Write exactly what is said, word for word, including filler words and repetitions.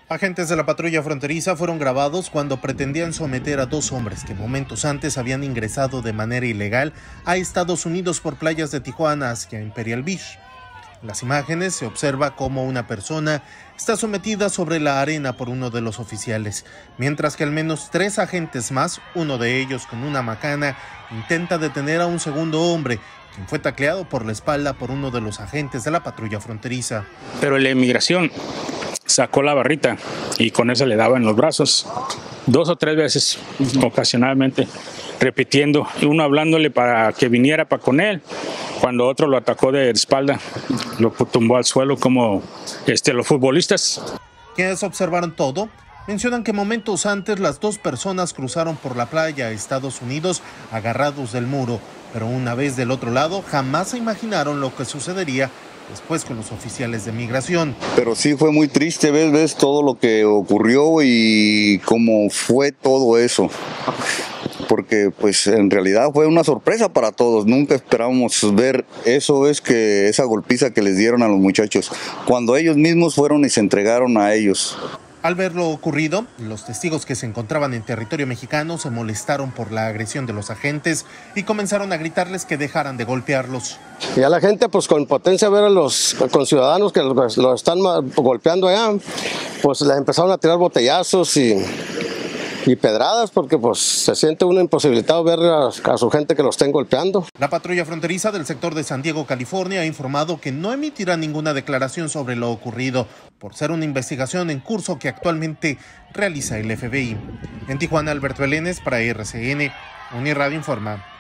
Agentes de la patrulla fronteriza fueron grabados cuando pretendían someter a dos hombres que momentos antes habían ingresado de manera ilegal a Estados Unidos por playas de Tijuana hacia Imperial Beach. En las imágenes se observa cómo una persona está sometida sobre la arena por uno de los oficiales, mientras que al menos tres agentes más, uno de ellos con una macana, intenta detener a un segundo hombre, quien fue tacleado por la espalda por uno de los agentes de la patrulla fronteriza. Pero la inmigración sacó la barrita y con eso le daba en los brazos dos o tres veces, ocasionalmente, repitiendo, uno hablándole para que viniera para con él, cuando otro lo atacó de espalda, lo tumbó al suelo como este, los futbolistas. Quienes observaron todo mencionan que momentos antes las dos personas cruzaron por la playa a Estados Unidos agarrados del muro, pero una vez del otro lado jamás se imaginaron lo que sucedería después con los oficiales de migración. Pero sí fue muy triste, ves, ves todo lo que ocurrió y cómo fue todo eso. Porque pues en realidad fue una sorpresa para todos, nunca esperábamos ver eso, es que esa golpiza que les dieron a los muchachos, cuando ellos mismos fueron y se entregaron a ellos. Al ver lo ocurrido, los testigos que se encontraban en territorio mexicano se molestaron por la agresión de los agentes y comenzaron a gritarles que dejaran de golpearlos. Y a la gente, pues con impotencia ver a los conciudadanos que los, los están golpeando allá, pues les empezaron a tirar botellazos y, y pedradas, porque pues se siente uno imposibilitado ver a, a su gente que los estén golpeando. La patrulla fronteriza del sector de San Diego, California, ha informado que no emitirá ninguna declaración sobre lo ocurrido, por ser una investigación en curso que actualmente realiza el F B I. En Tijuana, Alberto Elenes para R C N, Uniradio Informa.